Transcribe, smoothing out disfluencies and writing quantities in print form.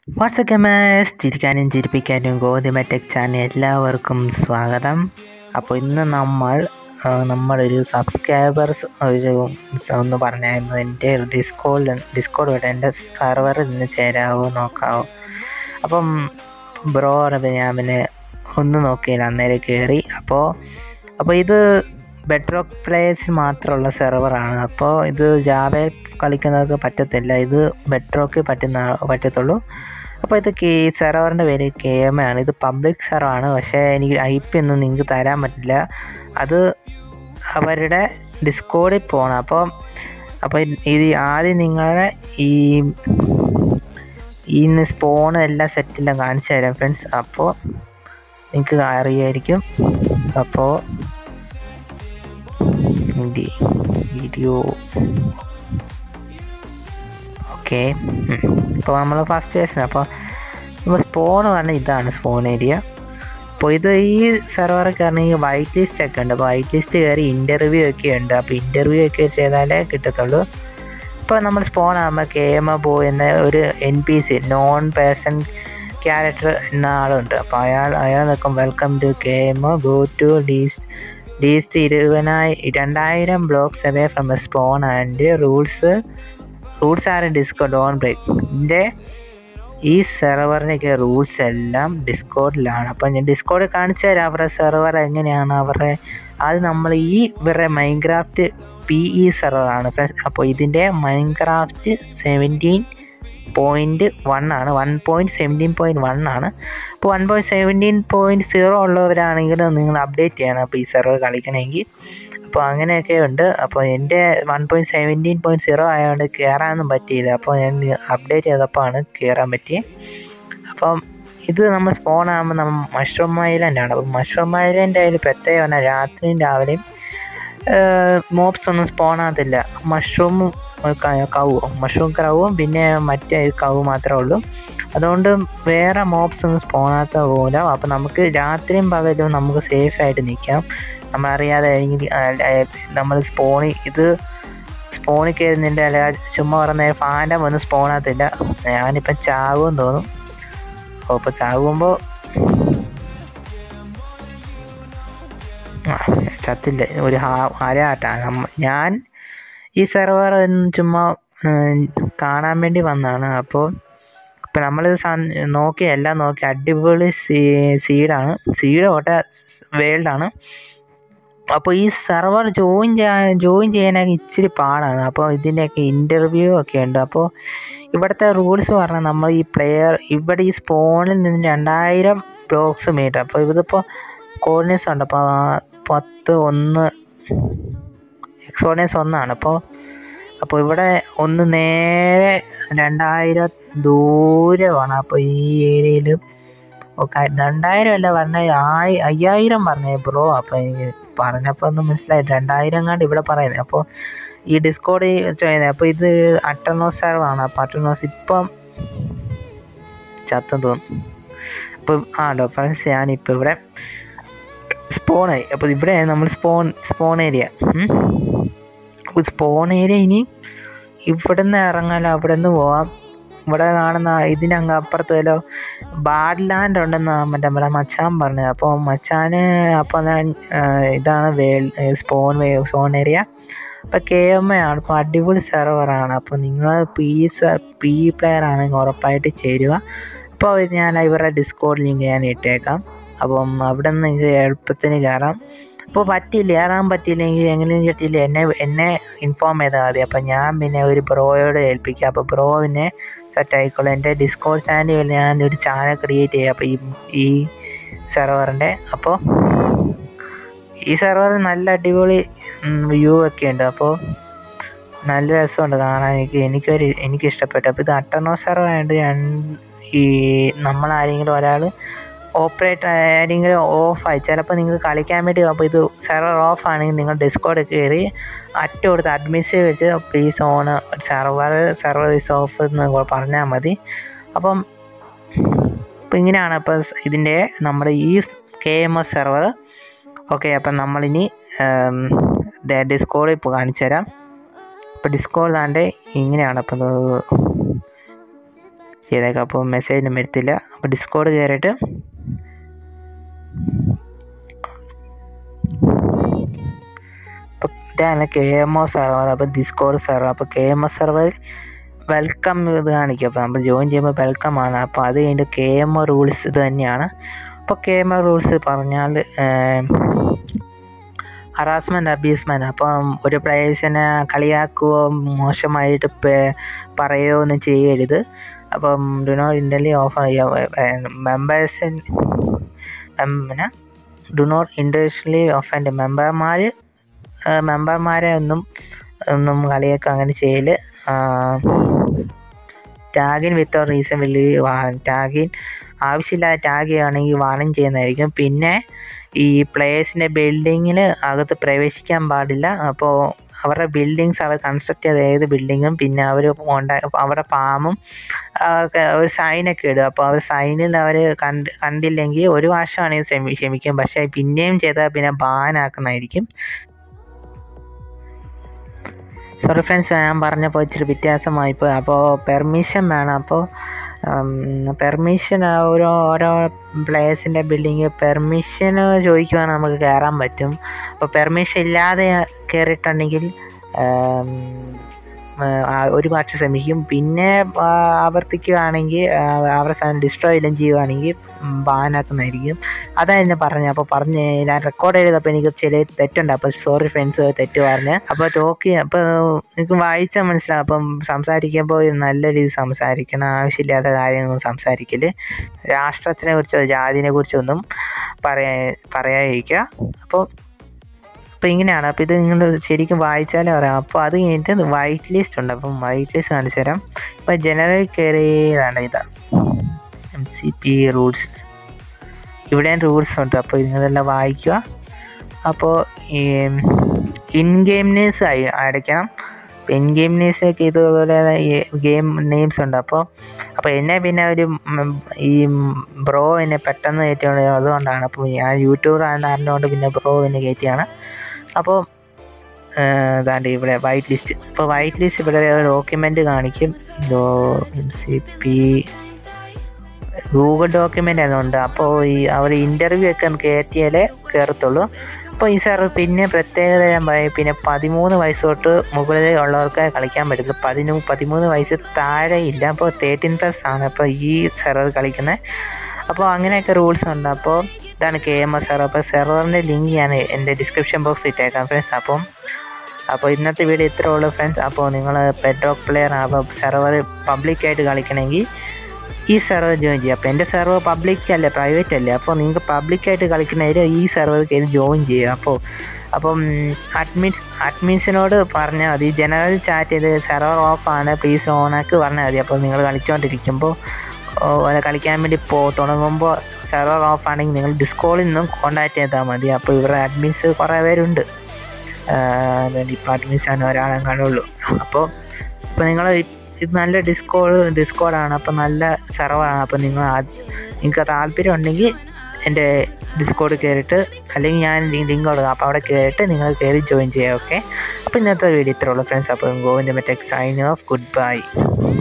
WhatsApp ചിരിക്കാനും ചിരിപ്പിക്കാനും ഗോവിന്ദഗമേരന്റെച്ച് channel എല്ലാവർക്കും സ്വാഗതം. അപ്പോൾ ഇന്ന് നമ്മളൊരു സബ്സ്ക്രൈബേഴ്സ് ഒന്ന് പറഞ്ഞായിരുന്നു എൻ്റെ ഡിസ്കോഡ് വഴി എൻ്റെ സെർവറിൽ നിന്ന് ചേരാവോ നോക്കാവോ. അപ്പം ബ്രോ ഞാൻ പിന്നെ ഒന്ന് നോക്കിയില്ല, അന്നേരം കയറി. അപ്പോൾ ഇത് ബെഡ്റോക്ക് പ്ലേയേഴ്സിന് മാത്രമുള്ള സെർവറാണ്. അപ്പോൾ ഇത് ജാവയിൽ കളിക്കുന്നവർക്ക് പറ്റത്തില്ല, ഇത് ബെഡ്റോക്ക് പറ്റത്തുള്ളൂ. അപ്പോൾ ഇത് സെർവറിൻ്റെ പേര് KM ആണ്. ഇത് പബ്ലിക് സെർവറാണ്, പക്ഷേ എനിക്ക് IP ഒന്നും നിങ്ങൾക്ക് തരാൻ പറ്റില്ല. അത് അവരുടെ ഡിസ്കോഡിൽ പോകണം. അപ്പോൾ ഇത് ആദ്യം നിങ്ങളെ ഈ സ്പോൺ എല്ലാം സെറ്റെല്ലാം കാണിച്ചു തരാം ഫ്രണ്ട്സ്. അപ്പോൾ നിങ്ങൾക്ക് അറിയായിരിക്കും. അപ്പോൾ വീഡിയോ ഓക്കെ. അപ്പോൾ നമ്മൾ ഫസ്റ്റ് വേഴ്സൺ. അപ്പോൾ നമ്മൾ സ്പോൺ പറഞ്ഞാൽ ഇതാണ് സ്പോൺ ഏരിയ. അപ്പോൾ ഇത് ഈ സെർവറിൽ കയറണമെങ്കിൽ വൈറ്റ് ലിസ്റ്റ് ഒക്കെ ഉണ്ട്. അപ്പോൾ വൈറ്റ് ലിസ്റ്റ് കയറി ഇൻ്റർവ്യൂ ഒക്കെ ഉണ്ട്. അപ്പോൾ ഇൻ്റർവ്യൂ ഒക്കെ ചെയ്താലേ കിട്ടത്തുള്ളൂ. ഇപ്പോൾ നമ്മൾ സ്പോൺ ആകുമ്പോൾ KM ബോയ് എന്ന ഒരു NPC നോൺ പേഴ്സൺ ക്യാരക്ടർ എന്ന ആളുണ്ട്. അപ്പോൾ അയാൾ നിൽക്കും welcome to KM, go to least 2000 blocks away from a spawn and rules are Discord don't break. ഇതിൻ്റെ ഈ സെർവറിൻ്റെയൊക്കെ റൂൾസ് എല്ലാം ഡിസ്കോഡിലാണ്. അപ്പോൾ ഞാൻ ഡിസ്കോഡ് കാണിച്ചു തരാം അവരുടെ സെർവർ എങ്ങനെയാണ്. അത് നമ്മൾ ഇവരുടെ മൈൻക്രാഫ്റ്റ് PE സെർവറാണ്. അപ്പോൾ ഇതിൻ്റെ മൈൻക്രാഫ്റ്റ് 17.1 ആണ്, 1.17.1 ആണ്. അപ്പോൾ 1.17.0 ഉള്ളവരാണെങ്കിൽ നിങ്ങൾ അപ്ഡേറ്റ് ചെയ്യണം അപ്പോൾ ഈ സെർവർ കളിക്കണമെങ്കിൽ. അപ്പോൾ അങ്ങനെയൊക്കെ ഉണ്ട്. അപ്പോൾ എൻ്റെ 1.17.0 ആയതുകൊണ്ട് കയറാനൊന്നും പറ്റിയില്ല. അപ്പോൾ ഞാൻ അപ്ഡേറ്റ് ചെയ്തപ്പോൾ ആണ് കയറാൻ പറ്റിയത്. അപ്പം ഇത് നമ്മൾ സ്പോൺ ആകുമ്പോൾ നമ്മൾ മഷ്റൂം ഐലൻഡാണ്. അപ്പോൾ മഷ്റൂം ഐലൻഡ് അതിൽ പ്രത്യേകം പറഞ്ഞാൽ രാത്രിയും രാവിലെയും മോബ്സ് ഒന്നും സ്പോൺ ആകത്തില്ല. മഷ്റൂം ക്രൗവും പിന്നെ മറ്റേ കവ് മാത്രമേ ഉള്ളൂ. അതുകൊണ്ട് വേറെ മോബ്സ് ഒന്നും സ്പോൺ ആകാത്ത പോലെ. അപ്പോൾ നമുക്ക് രാത്രിയും പകലും നമുക്ക് സേഫായിട്ട് നിൽക്കാം. നമ്മളറിയാതെ നമ്മൾ സ്പോണിൽ കയറുന്നതിൻ്റെ അല്ല ചുമ്മാ പറഞ്ഞ ഫാൻറ്റം ഒന്നും സ്പോൺ ആകത്തില്ല. ഞാനിപ്പം ചാകുമെന്ന് തോന്നും. അപ്പോൾ ചാകുമ്പോൾ ചത്തില്ല, ഒരു അരയാട്ടാണ്. ഞാൻ ഈ സെർവർ ചുമ്മാ കാണാൻ വേണ്ടി വന്നതാണ്. അപ്പോൾ നമ്മളിത് എല്ലാം നോക്കി അടിപൊളി സീഡ് വേൾഡാണ്. അപ്പോൾ ഈ സെർവർ ജോയിൻ ചെയ്യാനൊക്കെ ഇച്ചിരി പാടാണ്. അപ്പോൾ ഇതിൻ്റെയൊക്കെ ഇൻ്റർവ്യൂ ഒക്കെ ഉണ്ട്. അപ്പോൾ ഇവിടുത്തെ റൂൾസ് പറഞ്ഞാൽ നമ്മൾ ഇവിടെ ഈ സ്പോണിൽ നിന്ന് 2000 ബ്ലോക്സ് മീറ്റർ. അപ്പോൾ ഇതിപ്പോൾ കോർഡിനേറ്റ്സ് ഉണ്ട്. അപ്പോൾ 10 എക്സോർഡിനേറ്റ്സ് 1 ആണ്. അപ്പോൾ ഇവിടെ ഒന്ന് നേരെ 2000 ദൂരമാണ്. അപ്പോൾ ഈ ഏരിയയിൽ 2000 അല്ല പറഞ്ഞാൽ 5000 പറഞ്ഞേ ബ്രോ. അപ്പോൾ എനിക്ക് പറഞ്ഞപ്പോൾ ഒന്ന് മനസ്സിലായി 2000 കണ്ട് ഇവിടെ പറയുന്നത്. അപ്പോൾ ഈ ഡിസ്കോഡ് ചെയ്യുന്നത്. അപ്പോൾ ഇത് അട്ടർനോസ് സെർവറാണ്. അപ്പോൾ അട്ടർനോസ് ഇപ്പം ചത്തെന്ന് തോന്നുന്നു. അപ്പോൾ ഫ്രണ്ട്സ് ഞാനിപ്പോൾ ഇവിടെ സ്പോണായി. അപ്പോൾ ഇവിടെ നമ്മൾ സ്പോൺ ഏരിയ ഇനി ഇവിടെ നിന്ന് ഇറങ്ങാലോ, അവിടെ നിന്ന് പോവാം. ഇവിടെ കാണുന്ന ഇതിനങ്ങ് അപ്പുറത്ത് വല്ലോ ബാഡ് ലാൻഡ് ഉണ്ടെന്ന് മറ്റേ മച്ചാൻ പറഞ്ഞത്. അപ്പോൾ മച്ചാന് അപ്പോൾ ഇതാണ് സ്പോൺ ഏരിയ. അപ്പോൾ KM ആണ്. അപ്പോൾ അടിപൊളി സെർവറാണ്. അപ്പോൾ നിങ്ങൾ PE പ്ലെയർ ആണെങ്കിൽ ഉറപ്പായിട്ട് ചേരുക. അപ്പോൾ ഞാൻ ഇവരുടെ ഡിസ്കോഡ് ലിങ്ക് ഞാൻ ഇട്ടേക്കാം. അപ്പം അവിടെ നിന്ന് നിങ്ങൾക്ക് എളുപ്പത്തിന് കയറാം. അപ്പോൾ കയറാൻ പറ്റിയില്ലെങ്കിൽ എങ്ങനെയും കിട്ടിയില്ല എന്നെ ഇൻഫോം ചെയ്താൽ മതി. അപ്പോൾ ഞാൻ പിന്നെ ഒരു ബ്രോയോട് ഏൽപ്പിക്കാം. അപ്പോൾ ബ്രോ പിന്നെ സെറ്റ് ആയിക്കോളും. എൻ്റെ ഡിസ്കോഡ് ചാനലിൽ ഞാൻ ഒരു ചാനൽ ക്രിയേറ്റ് ചെയ്യാം. അപ്പോൾ ഈ സെർവറിൻ്റെ അപ്പോൾ ഈ സെർവർ നല്ല അടിപൊളി വ്യൂ ഒക്കെ ഉണ്ട്. അപ്പോൾ നല്ല രസമുണ്ട് കാണാൻ. എനിക്ക് ഇഷ്ടപ്പെട്ടു. അപ്പോൾ ഇത് അട്ടർനോസ് സെർവർ ആയതുകൊണ്ട് നമ്മളാരെങ്കിലും ഒരാൾ ഓപ്പറേറ്റർ ആരെങ്കിലും ഓഫായി ചിലപ്പോൾ നിങ്ങൾക്ക് കളിക്കാൻ വേണ്ടി. അപ്പോൾ ഇത് സെർവർ ഓഫ് ആണെങ്കിൽ നിങ്ങൾ ഡിസ്കോഡ് കയറി കൊടുത്ത് അഡ്മിഷൻ വെച്ച് പ്ലീസ് സെർവർ ഈസ് ഓഫ് എന്ന് പറഞ്ഞാൽ മതി. അപ്പോൾ ഇങ്ങനെയാണ് അപ്പോൾ ഇതിൻ്റെ നമ്മുടെ ഈ KM സെർവർ. ഓക്കെ, അപ്പം നമ്മളിനി ഡിസ്കോഡ് ഇപ്പോൾ കാണിച്ചു തരാം. അപ്പോൾ ഡിസ്കോഡ് ഇങ്ങനെയാണ്. അപ്പോൾ ചെയ്തേക്കാം. അപ്പോൾ മെസ്സേജൊന്നും വരത്തില്ല. അപ്പോൾ ഡിസ്കോഡ് കയറിയിട്ട് ഇതാണ് KMO സെർവർ. അപ്പോൾ ഡിസ്കോഡ് സെർവർ. അപ്പോൾ KMO സെർവറിൽ വെൽക്കം ഇത് കാണിക്കും. അപ്പോൾ നമ്മൾ ജോയിൻ ചെയ്യുമ്പോൾ വെൽക്കം ആണ്. അപ്പോൾ അത് കഴിഞ്ഞിട്ട് KMO റൂൾസ് ഇത് തന്നെയാണ്. അപ്പോൾ KMO റൂൾസ് പറഞ്ഞാൽ ഹറാസ്മെൻറ്റ്, അബ്യൂസ്മെൻറ്റ്. അപ്പം ഒരു പ്ലേയേഴ്സിനെ കളിയാക്കുകയോ മോശമായിട്ട് പറയുകയോ ഒന്നും ചെയ്യരുത്. അപ്പം ഡു നോട്ട് ഇൻ്റർലി ഓഫർ മെമ്പേഴ്സിന് പിന്നെ ഡു നോട്ട് ഇൻറ്റൻഷനലി ഒഫൻഡ് മെമ്പർമാരെ ഒന്നും കളിയാക്കുക അങ്ങനെ ചെയ്യൽ. ടാഗിൻ വിത്തൗട്ട് റീസൺ വലിയ ടാഗിൻ ആവശ്യമില്ലാതെ ടാഗ് ചെയ്യുകയാണെങ്കിൽ വാർണിംഗ് ചെയ്യുന്നതായിരിക്കും. പിന്നെ ഈ പ്ലേയേഴ്സിൻ്റെ ബിൽഡിങ്ങിൽ അകത്ത് പ്രവേശിക്കാൻ പാടില്ല. അപ്പോൾ അവരുടെ ബിൽഡിങ്സ് അവർ കൺസ്ട്രക്ട് ചെയ്ത ഏത് ബിൽഡിങ്ങും പിന്നെ അവർ അവരുടെ ഫാമും ഒരു സൈനൊക്കെ ഇടും. അപ്പോൾ അവർ സൈനിൽ അവർ കണ്ടില്ലെങ്കിൽ ഒരു വർഷമാണെങ്കിൽ ക്ഷമിക്കും. പക്ഷേ പിന്നെയും ചെയ്താൽ പിന്നെ ബാനാക്കുന്നതായിരിക്കും. സോറി ഫ്രണ്ട്സ്, ഞാൻ പറഞ്ഞപ്പോൾ ഇച്ചിരി വ്യത്യാസമായിപ്പോയി. അപ്പോൾ പെർമിഷൻ വേണം. അപ്പോൾ പെർമിഷൻ ഓരോ പ്ലേയേഴ്സിൻ്റെ ബിൽഡിങ് പെർമിഷൻ ചോദിക്കുവാണെങ്കിൽ നമുക്ക് കയറാൻ പറ്റും. അപ്പോൾ പെർമിഷൻ ഇല്ലാതെ കയറിയിട്ടുണ്ടെങ്കിൽ ഒരു വർഷം ശ്രമിക്കും. പിന്നെ ആവർത്തിക്കുകയാണെങ്കിൽ അവരുടെ സാധനം ഡിസ്ട്രോയ് എല്ലാം ചെയ്യുകയാണെങ്കിൽ ബാനാക്കുന്നതായിരിക്കും. അതാണ് എന്നെ പറഞ്ഞത്. അപ്പോൾ ഞാൻ റെക്കോർഡ് ചെയ്തപ്പോൾ എനിക്ക് ചില തെറ്റുണ്ട്. അപ്പോൾ സോറി ഫ്രണ്ട്സ്, തെറ്റ് പറഞ്ഞ്. അപ്പോൾ അപ്പോൾ എനിക്ക് വായിച്ചാൽ മനസ്സിലാവും. അപ്പം സംസാരിക്കുമ്പോൾ നല്ല രീതിയിൽ സംസാരിക്കണം. ആവശ്യമില്ലാത്ത കാര്യങ്ങളൊന്നും സംസാരിക്കൽ. രാഷ്ട്രത്തിനെ കുറിച്ചോ ജാതിനെ കുറിച്ചൊന്നും പറയാതിരിക്കുക. അപ്പോൾ ഇങ്ങനെയാണ്. അപ്പോൾ ഇത് നിങ്ങൾ ശരിക്കും വായിച്ചാലേ പറയാം. അപ്പോൾ അത് കഴിഞ്ഞിട്ട് വൈറ്റ് ലിസ്റ്റ് ഉണ്ട്. അപ്പം വൈറ്റ് ലിസ്റ്റ് കാണിച്ചു തരാം. ഇപ്പോൾ ജനറൽ കയറിയതാണ്. ഇതാ MCP റൂൾസ്. ഇവിടെയും റൂൾസ് ഉണ്ട്. അപ്പോൾ നിങ്ങളെല്ലാം വായിക്കുക. അപ്പോൾ ഇൻ ഗെയിം നെയിംസ് അടയ്ക്കണം. ഇൻ ഗെയിം നെയിംസൊക്കെ ഇതുപോലെ ഗെയിം നെയിംസ് ഉണ്ട്. അപ്പോൾ എന്നെ പിന്നെ ഈ ബ്രോ എന്നെ പെട്ടെന്ന് കയറ്റിയോണ്ട് അതുകൊണ്ടാണ്. അപ്പോൾ ഞാൻ യൂട്യൂബർ ആയതുകൊണ്ട് പിന്നെ ബ്രോ എന്നെ കയറ്റിയാണ്. അപ്പോൾ ഇതാണ്ട് ഇവിടെ വൈറ്റ് ലിസ്റ്റ്. ഇപ്പോൾ വൈറ്റ് ലിസ്റ്റ് ഇവിടെ ഡോക്യുമെൻ്റ് കാണിക്കും. MCP ഗൂഗിൾ ഡോക്യുമെൻ്റ് അതുകൊണ്ട്. അപ്പോൾ അവർ ഇൻ്റർവ്യൂ ഒക്കെ കയറ്റിയാലേ കയറത്തുള്ളൂ. അപ്പോൾ ഈ സെർവർ പിന്നെ പ്രത്യേകത ഞാൻ പറയും. പിന്നെ 13 വയസ്സ് തൊട്ട് മുകളിൽ ഉള്ളവർക്ക് കളിക്കാൻ പറ്റും. 13 വയസ്സ് താഴെ ഇല്ല. അപ്പോൾ 13+ ആണ് അപ്പോൾ ഈ സെർവർ കളിക്കുന്നത്. അപ്പോൾ അങ്ങനെയൊക്കെ റൂൾസ് ഉണ്ട്. അപ്പോൾ ഇതാണ് KMO സെർവർ. അപ്പോൾ സെർവറിൻ്റെ ലിങ്ക് ഞാൻ എൻ്റെ ഡിസ്ക്രിപ്ഷൻ ബോക്സിൽ ഇട്ടേക്കാം ഫ്രണ്ട്സ്. അപ്പോൾ ഇന്നത്തെ വീഡിയോ ഇത്രേ ഉള്ളൂ ഫ്രണ്ട്സ്. അപ്പോൾ നിങ്ങൾ ബെഡ്റോക്ക് പ്ലെയർ അപ്പോൾ സെർവർ പബ്ലിക്കായിട്ട് കളിക്കണമെങ്കിൽ ഈ സെർവർ ജോയിൻ ചെയ്യുക. അപ്പോൾ എൻ്റെ സെർവർ പബ്ലിക് അല്ല, പ്രൈവറ്റ് അല്ലേ. അപ്പോൾ നിങ്ങൾക്ക് പബ്ലിക്കായിട്ട് കളിക്കുന്നവർ ഈ സെർവർ കയറി ജോയിൻ ചെയ്യുക. അപ്പം അഡ്മിൻസിനോട് പറഞ്ഞാൽ മതി. ജനറൽ ചാറ്റ് ചെയ്ത് സെർവർ ഓഫാണ് പ്ലീസ് ഓണാക്കി പറഞ്ഞാൽ മതി. അപ്പോൾ നിങ്ങൾ കളിച്ചുകൊണ്ടിരിക്കുമ്പോൾ കളിക്കാൻ വേണ്ടി തുടങ്ങുമ്പോൾ സെർവർ ഓഫ് ആണെങ്കിൽ നിങ്ങൾ ഡിസ്കോഡിൽ നിന്നും കോൺടാക്ട് ചെയ്താൽ മതി. അപ്പോൾ ഇവരുടെ അഡ്മിൻസ് കുറേ പേരുണ്ട്. ഡിപ്പാർട്ട്മെൻറ്റ്സാണ് ഒരാളെ കാണുള്ളൂ. അപ്പോൾ നിങ്ങൾ ഇത് നല്ല ഡിസ്കോഡാണ്. അപ്പോൾ നല്ല സെർവറാണ്. അപ്പോൾ നിങ്ങൾക്ക് താല്പര്യം ഉണ്ടെങ്കിൽ എൻ്റെ ഡിസ്കോഡ് കയറിയിട്ട് അല്ലെങ്കിൽ ഞാൻ ലിങ്ക് കൊടുക്കാം. അപ്പോൾ അവിടെ കയറിയിട്ട് നിങ്ങൾ കയറി ജോയിൻ ചെയ്യാം. ഓക്കെ. അപ്പോൾ ഇന്നത്തെ വീഡിയോ ഇത്രേ ഉള്ളൂ ഫ്രണ്ട്സ്. അപ്പോൾ ഗോവിന്ദ മെറ്റെക് സൈനിങ് ഓഫ്. Good by.